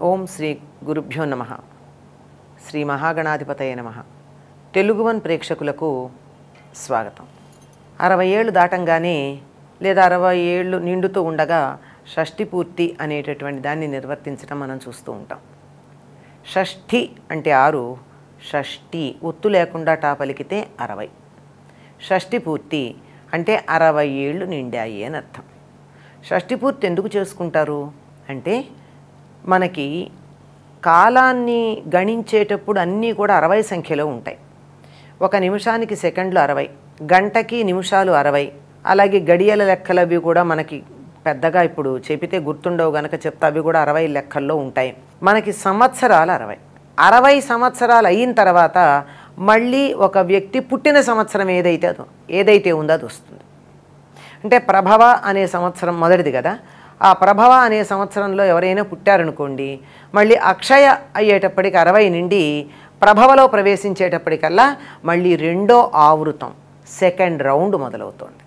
ఓం శ్రీ గురుభ్యో నమః. శ్రీ మహాగణాధిపతయ నమః. తెలుగువన్ ప్రేక్షకులకు స్వాగతం. 60 ఏళ్ళు దాటంగానే లేదా 60 ఏళ్ళు నిండుతూ ఉండగా షష్టిపూర్తి అనేటటువంటి దాన్ని నిర్వర్తించడం మనం చూస్తూ ఉంటాం. షష్ఠి అంటే 6, షష్టి ఒత్తు లేకుండా టా పలికితే 60. షష్టిపూర్తి అంటే 60 ఏళ్ళు నిండాయి అని అర్థం. షష్టిపూర్తి ఎందుకు చేసుకుంటారు అంటే మనకి కాలాన్ని గణించేటప్పుడు అన్నీ కూడా 60 సంఖ్యలో ఉంటాయి. ఒక నిమిషానికి సెకండ్లు 60, గంటకి నిమిషాలు 60, అలాగే గడియల లెక్కలు అవి కూడా మనకి పెద్దగా ఇప్పుడు చెబితే గుర్తుండవు గనక చెప్తా, అవి కూడా 60 లెక్కల్లో ఉంటాయి. మనకి సంవత్సరాలు 60 సంవత్సరాలు అయిన తర్వాత మళ్ళీ ఒక వ్యక్తి పుట్టిన సంవత్సరం ఏదైతే ఉందో అది వస్తుంది. అంటే ప్రభవ అనే సంవత్సరం మొదటిది కదా, ఆ ప్రభవ అనే సంవత్సరంలో ఎవరైనా పుట్టారనుకోండి, మళ్ళీ అక్షయ అయ్యేటప్పటికి 60 నుండి ప్రభవలో ప్రవేశించేటప్పటికల్లా మళ్ళీ రెండో ఆవృతం, సెకండ్ రౌండ్ మొదలవుతుంది.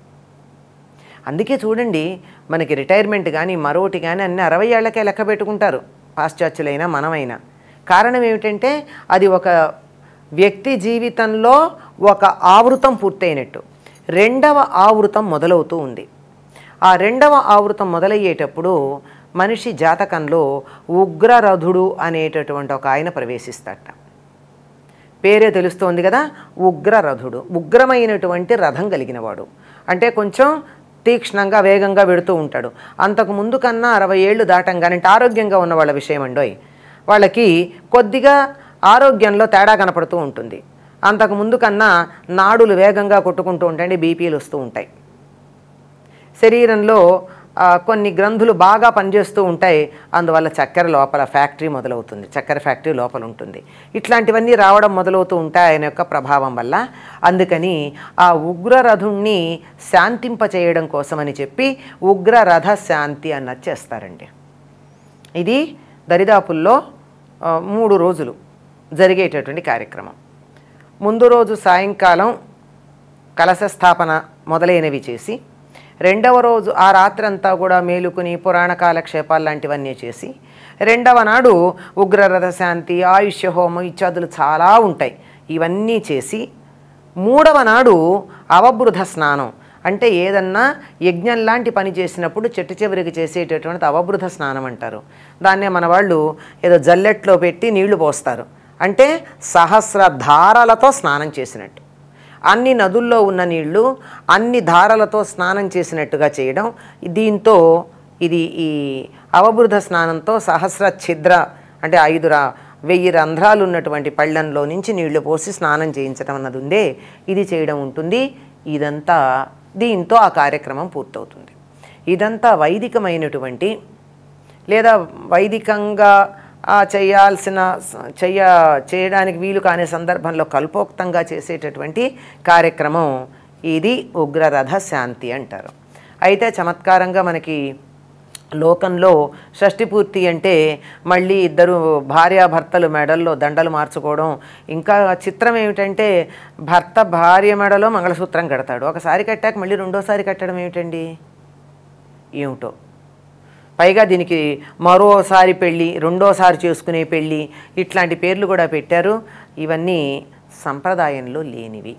అందుకే చూడండి, మనకి రిటైర్మెంట్ కానీ మరొకటి కానీ అన్ని 60 ఏళ్లకే లెక్క పెట్టుకుంటారు, పాశ్చాత్యులైనా మనమైనా. కారణం ఏమిటంటే అది ఒక వ్యక్తి జీవితంలో ఒక ఆవృతం పూర్తయినట్టు, రెండవ ఆవృతం మొదలవుతూ ఉంది. ఆ రెండవ ఆవృతం మొదలయ్యేటప్పుడు మనిషి జాతకంలో ఉగ్రరథుడు అనేటటువంటి ఒక ఆయన ప్రవేశిస్తాడట. పేరే తెలుస్తోంది కదా, ఉగ్రరథుడు. ఉగ్రమైనటువంటి రథం కలిగినవాడు అంటే కొంచెం తీక్ష్ణంగా వేగంగా వెడుతూ ఉంటాడు. అంతకుముందు కన్నా 60 ఏళ్ళు దాటంగానే ఆరోగ్యంగా ఉన్న వాళ్ళ విషయం అండోయ్, వాళ్ళకి కొద్దిగా ఆరోగ్యంలో తేడా కనపడుతూ ఉంటుంది. అంతకుముందు కన్నా నాడులు వేగంగా కొట్టుకుంటూ ఉంటాయి, బీపీలు వస్తూ ఉంటాయి. శరీరంలో కొన్ని గ్రంథులు బాగా పనిచేస్తూ ఉంటాయి, అందువల్ల చక్కెర లోపల ఫ్యాక్టరీ మొదలవుతుంది, చక్కెర ఫ్యాక్టరీ లోపల ఉంటుంది. ఇట్లాంటివన్నీ రావడం మొదలవుతూ ఉంటాయి ఆయన యొక్క ప్రభావం వల్ల. అందుకని ఆ ఉగ్రరథుణ్ణి శాంతింపచేయడం కోసమని చెప్పి ఉగ్రరథ శాంతి అన్నది చేస్తారండి. ఇది దరిదాపుల్లో 3 రోజులు జరిగేటటువంటి కార్యక్రమం. ముందు రోజు సాయంకాలం కలశ స్థాపన మొదలైనవి చేసి, రెండవ రోజు ఆ రాత్రంతా కూడా మేలుకుని పురాణ కాలక్షేపాలు లాంటివన్నీ చేసి, రెండవ నాడు ఉగ్రరథ శాంతి, ఆయుష్య హోమం ఇత్యాదులు చాలా ఉంటాయి, ఇవన్నీ చేసి మూడవ నాడు అవబృధ స్నానం అంటే ఏదన్నా యజ్ఞం లాంటి పని చేసినప్పుడు చెట్టు చివరికి చేసేటటువంటి అవబృధ స్నానం అంటారు. దాన్నే మన వాళ్ళు ఏదో జల్లెట్లో పెట్టి నీళ్లు పోస్తారు, అంటే సహస్ర ధారలతో స్నానం చేసినట్టు, అన్ని నదుల్లో ఉన్న నీళ్లు అన్ని ధారలతో స్నానం చేసినట్టుగా చేయడం. దీంతో ఇది ఈ అవబృధ స్నానంతో సహస్ర ఛిద్ర అంటే 1000 రంధ్రాలు ఉన్నటువంటి పళ్ళెంలో నుంచి నీళ్లు పోసి స్నానం చేయించడం అన్నది ఉందే, ఇది చేయడం ఉంటుంది. ఇదంతా దీంతో ఆ కార్యక్రమం పూర్తవుతుంది. ఇదంతా వైదికమైనటువంటి లేదా వైదికంగా చేయడానికి వీలు కాని సందర్భంలో కల్పోక్తంగా చేసేటటువంటి కార్యక్రమం ఇది ఉగ్రరథ శాంతి అంటారు. అయితే చమత్కారంగా మనకి లోకంలో షష్టిపూర్తి అంటే మళ్ళీ ఇద్దరు భార్యాభర్తలు మెడల్లో దండలు మార్చుకోవడం. ఇంకా చిత్రం ఏమిటంటే భర్త భార్య మెడలో మంగళసూత్రం కడతాడు, ఒకసారి కట్టాక మళ్ళీ రెండోసారి కట్టడం ఏమిటండి, ఏమిటో. పైగా దీనికి మరోసారి పెళ్ళి, రెండోసారి చేసుకునే పెళ్ళి, ఇట్లాంటి పేర్లు కూడా పెట్టారు. ఇవన్నీ సంప్రదాయంలో లేనివి.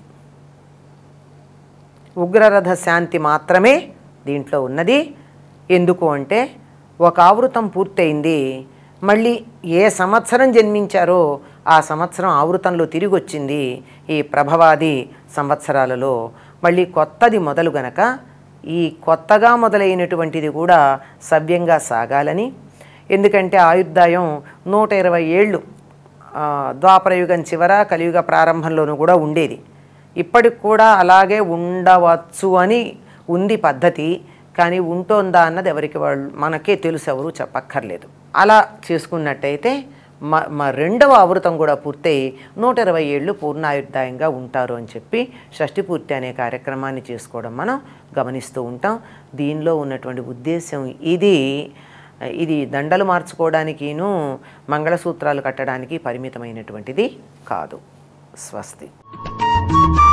ఉగ్రరథ శాంతి మాత్రమే దీంట్లో ఉన్నది. ఎందుకు అంటే ఒక ఆవృతం పూర్తయింది, మళ్ళీ ఏ సంవత్సరం జన్మించారో ఆ సంవత్సరం ఆవృతంలో తిరిగి వచ్చింది. ఈ ప్రభవాది సంవత్సరాలలో మళ్ళీ కొత్తది మొదలు గనక ఈ కొత్తగా మొదలైనటువంటిది కూడా సవ్యంగా సాగాలని. ఎందుకంటే ఆయుర్దాయం 120 ఏళ్ళు ద్వాపరయుగం చివర కలియుగ ప్రారంభంలోనూ కూడా ఉండేది. ఇప్పటికి కూడా అలాగే ఉండవచ్చు అని ఉంది పద్ధతి, కానీ ఉంటోందా అన్నది ఎవరికి వాళ్ళు మనకే తెలుసు, ఎవరు చెప్పక్కర్లేదు. అలా చేసుకున్నట్టయితే రెండవ ఆవృతం కూడా పూర్తయి 120 ఏళ్ళు పూర్ణాయుర్దాయంగా ఉంటారు అని చెప్పి షష్టిపూర్తి అనే కార్యక్రమాన్ని చేసుకోవడం మనం గమనిస్తూ ఉంటాం. దీనిలో ఉన్నటువంటి ఉద్దేశం ఇది దండలు మార్చుకోవడానికిను మంగళసూత్రాలు కట్టడానికి పరిమితమైనటువంటిది కాదు. స్వస్తి.